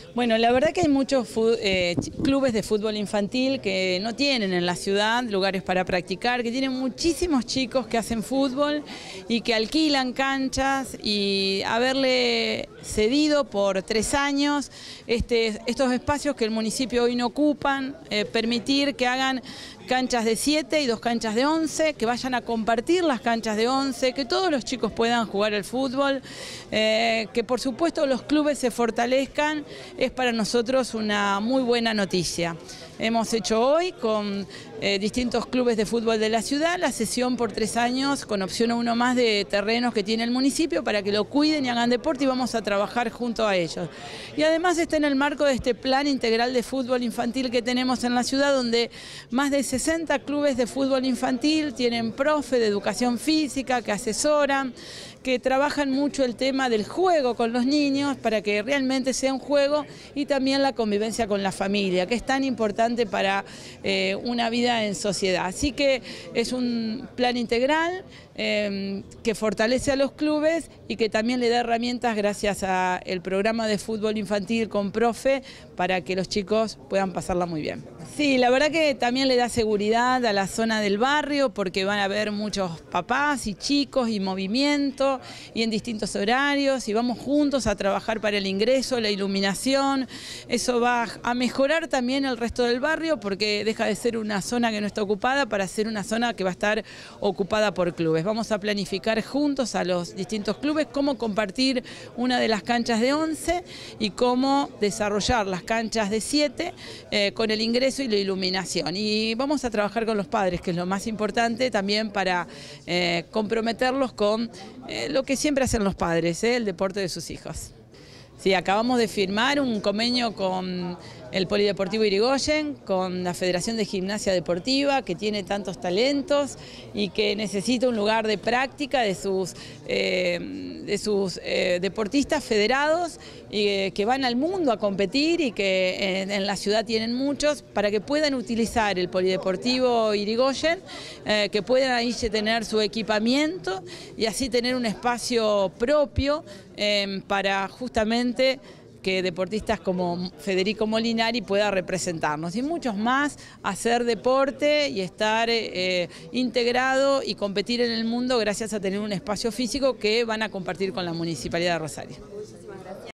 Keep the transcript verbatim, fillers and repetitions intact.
Bueno, la verdad que hay muchos eh, clubes de fútbol infantil que no tienen en la ciudad lugares para practicar, que tienen muchísimos chicos que hacen fútbol y que alquilan canchas, y haberle cedido por tres años este, estos espacios que el municipio hoy no ocupan, eh, permitir que hagan canchas de siete y dos canchas de once, que vayan a compartir las canchas de once, que todos los chicos puedan jugar al fútbol, eh, que por supuesto los clubes se fortalezcan, es para nosotros una muy buena noticia. Hemos hecho hoy con eh, distintos clubes de fútbol de la ciudad la cesión por tres años con opción a uno más de terrenos que tiene el municipio para que lo cuiden y hagan deporte, y vamos a trabajar junto a ellos. Y además está en el marco de este plan integral de fútbol infantil que tenemos en la ciudad, donde más de sesenta clubes de fútbol infantil tienen profe de educación física que asesoran, que trabajan mucho el tema del juego con los niños para que realmente sea un juego, y también la convivencia con la familia, que es tan importante para eh, una vida en sociedad. Así que es un plan integral eh, que fortalece a los clubes y que también le da herramientas gracias al programa de fútbol infantil con profe para que los chicos puedan pasarla muy bien. Sí, la verdad que también le da seguridad a la zona del barrio, porque van a haber muchos papás y chicos y movimiento y en distintos horarios, y vamos juntos a trabajar para el ingreso, la iluminación. Eso va a mejorar también el resto del barrio, porque deja de ser una zona que no está ocupada para ser una zona que va a estar ocupada por clubes. Vamos a planificar juntos a los distintos clubes cómo compartir una de las canchas de once y cómo desarrollar las canchas de siete eh, con el ingreso y la iluminación. Y vamos a trabajar con los padres, que es lo más importante también, para eh, comprometerlos con eh, lo que siempre hacen los padres, eh, el deporte de sus hijos. Sí, acabamos de firmar un convenio con el Polideportivo Irigoyen, con la Federación de Gimnasia Deportiva, que tiene tantos talentos y que necesita un lugar de práctica de sus, eh, de sus eh, deportistas federados, y eh, que van al mundo a competir, y que en, en la ciudad tienen muchos, para que puedan utilizar el Polideportivo Irigoyen, eh, que puedan ahí tener su equipamiento y así tener un espacio propio eh, para justamente que deportistas como Federico Molinari pueda representarnos, y muchos más, hacer deporte y estar eh, integrado y competir en el mundo gracias a tener un espacio físico que van a compartir con la Municipalidad de Rosario.